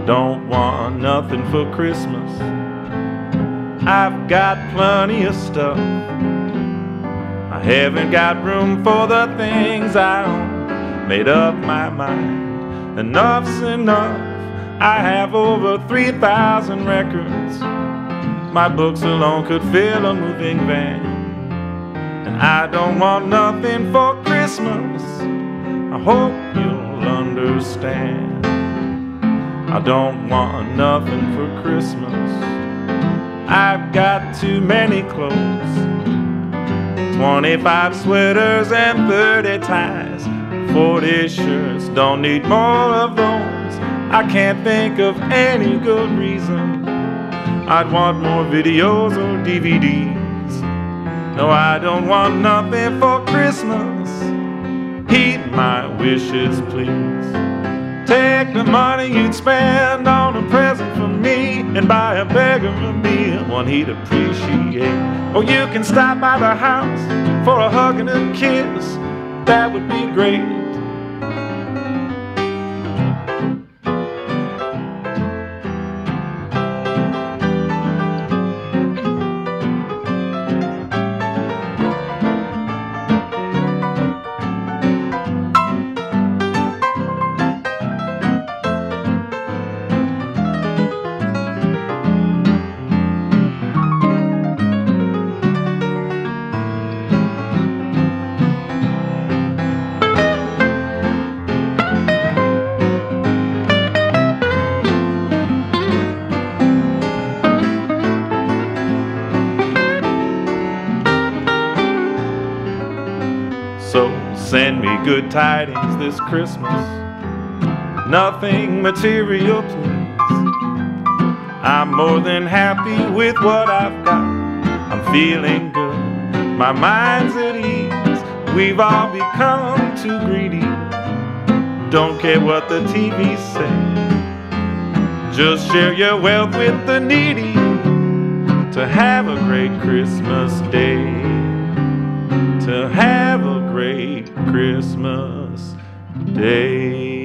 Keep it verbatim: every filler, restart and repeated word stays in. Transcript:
don't want nothing for Christmas. I've got plenty of stuff. I haven't got room for the things I own. Made up my mind, enough's enough. I have over three thousand records. My books alone could fill a moving van. And I don't want nothing for Christmas. I hope you'll understand. I don't want nothing for Christmas. I've got too many clothes, twenty-five sweaters and thirty ties, forty shirts, don't need more of those. I can't think of any good reason I'd want more videos or D V Ds. No, I don't want nothing for Christmas. Heed my wishes, please. Take the money you'd spend on a present for me and buy a beggar a meal, one he'd appreciate. Or you can stop by the house for a hug and a kiss. That would be great. So send me good tidings this Christmas, nothing material, please. I'm more than happy with what I've got. I'm feeling good, my mind's at ease. We've all become too greedy, don't care what the T V says. Just share your wealth with the needy to have a great Christmas day. To have a great Christmas day.